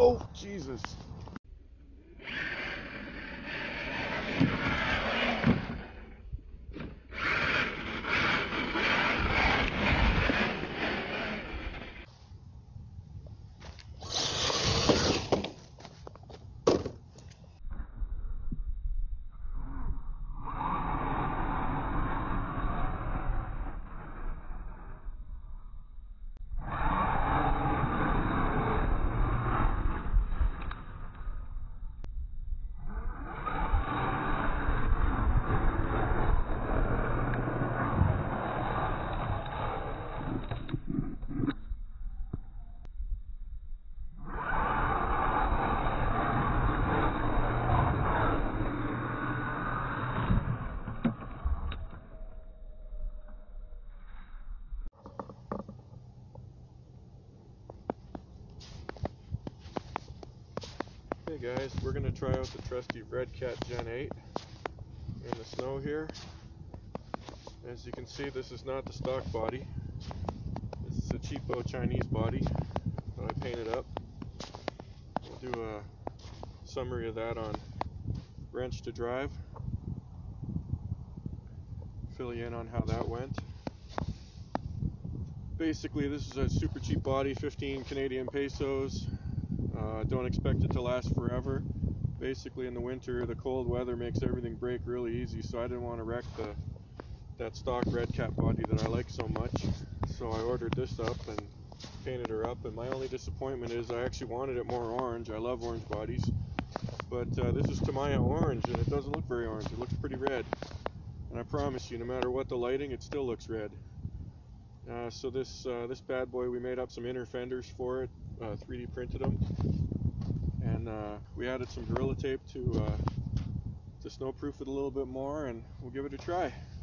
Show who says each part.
Speaker 1: Oh, Jesus. Hey guys, we're going to try out the trusty Redcat Gen 8 in the snow here. As you can see, this is not the stock body. This is a cheapo Chinese body that I painted up. We'll do a summary of that on Wrench to Drive. Fill you in on how that went. Basically, this is a super cheap body, 15 Canadian pesos. Don't expect it to last forever. Basically, in the winter, the cold weather makes everything break really easy, so I didn't want to wreck that stock Redcat body that I like so much. So I ordered this up and painted her up, and my only disappointment is I actually wanted it more orange. I love orange bodies, but this is Tamiya orange, and it doesn't look very orange. It looks pretty red, and I promise you, no matter what the lighting, it still looks red. So this bad boy, we made up some inner fenders for it, 3D printed them, and we added some Gorilla Tape to snowproof it a little bit more, and we'll give it a try.